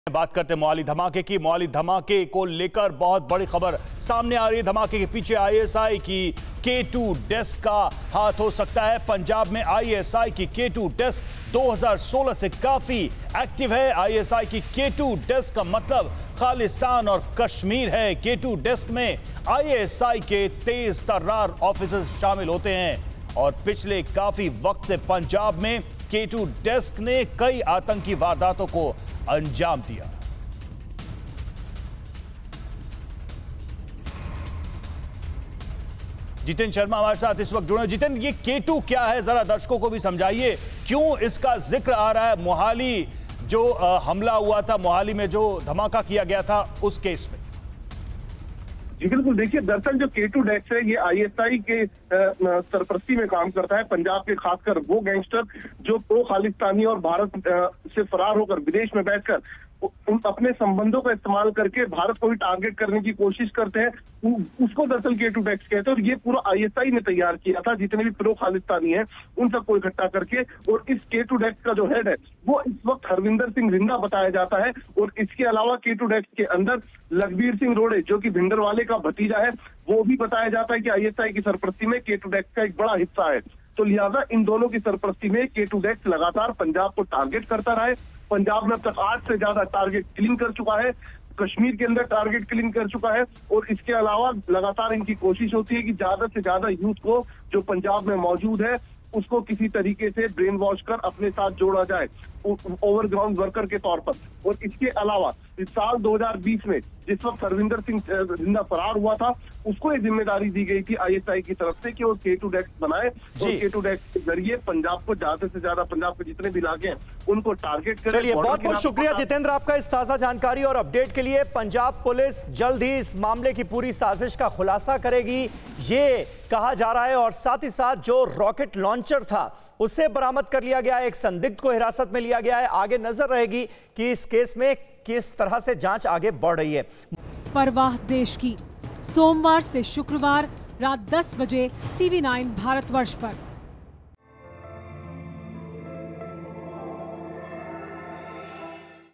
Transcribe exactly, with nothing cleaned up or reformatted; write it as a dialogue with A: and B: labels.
A: बात करते हैं मोहाली धमाके की। मोहाली धमाके को लेकर बहुत बड़ी खबर सामने आ रही है। धमाके के पीछे आईएसआई की के टू डेस्क का हाथ हो सकता है। पंजाब में आईएसआई की के टू डेस्क दो हज़ार सोलह से काफी एक्टिव है। आईएसआई की के टू डेस्क का मतलब खालिस्तान और कश्मीर है। के टू डेस्क में आईएसआई के तेज तर्रार ऑफिसर्स शामिल होते हैं और पिछले काफी वक्त से पंजाब में के टू डेस्क ने कई आतंकी वारदातों को अंजाम दिया। जितेंद्र शर्मा हमारे साथ इस वक्त जुड़े। जितेंद्र, ये के टू क्या है, जरा दर्शकों को भी समझाइए, क्यों इसका जिक्र आ रहा है मोहाली जो आ, हमला हुआ था, मोहाली में जो धमाका किया गया था उस केस में?
B: जी बिल्कुल, देखिए दरअसल जो के टू डेस्क है ये आईएसआई के सरपरस्ती में काम करता है। पंजाब के खासकर वो गैंगस्टर जो प्रो खालिस्तानी और भारत से फरार होकर विदेश में बैठकर उन अपने संबंधों का इस्तेमाल करके भारत को भी टारगेट करने की कोशिश करते हैं, उसको दरअसल के टू डेस्क कहते हैं। और ये पूरा आईएसआई ने तैयार किया था, जितने भी प्रो खालिस्तानी हैं उन सबको इकट्ठा करके। और इस के टू डेस्क का जो हेड है वो इस वक्त हरविंदर सिंह रिंदा बताया जाता है। और इसके अलावा के टू डेस्क के अंदर लखबीर सिंह रोड़े जो कि भिंडरवाले का भतीजा है, वो भी बताया जाता है कि आईएसआई की सरपरस्ती में के टू डेस्क का एक बड़ा हिस्सा है। तो लिहाजा इन दोनों की सरपरस्ती में के टू डेस्क लगातार पंजाब को टारगेट करता रहा है। पंजाब में अब तक आठ से ज्यादा टारगेट किलिंग कर चुका है, कश्मीर के अंदर टारगेट किलिंग कर चुका है। और इसके अलावा लगातार इनकी कोशिश होती है कि ज्यादा से ज्यादा यूथ को जो पंजाब में मौजूद है उसको किसी तरीके से ब्रेन वॉश कर अपने साथ जोड़ा जाए ओवरग्राउंड वर्कर के तौर पर। और इसके अलावा इस साल दो हज़ार बीस में जिस वक्त हरविंदर सिंह रिंदा फरार हुआ था, उसको ये जिम्मेदारी दी गई थी आईएसआई की तरफ से कि वो के टू डेस्क बनाए और के टू डेस्क के जरिए पंजाब को ज्यादा से ज्यादा, पंजाब के जितने भी इलाके हैं उनको टारगेट करें।
A: चलिए, बहुत बहुत शुक्रिया जितेंद्र आपका इस ताजा जानकारी और अपडेट के लिए। पंजाब पुलिस जल्द ही इस मामले की पूरी साजिश का खुलासा करेगी, ये कहा जा रहा है। और साथ ही साथ जो रॉकेट लॉन्चर था उसे बरामद कर लिया गया है, एक संदिग्ध को हिरासत में लिया गया है। आगे नजर रहेगी कि इस केस में किस तरह से जांच आगे बढ़ रही है।
C: परवाह देश की, सोमवार से शुक्रवार रात दस बजे टीवी नाइन भारतवर्ष पर।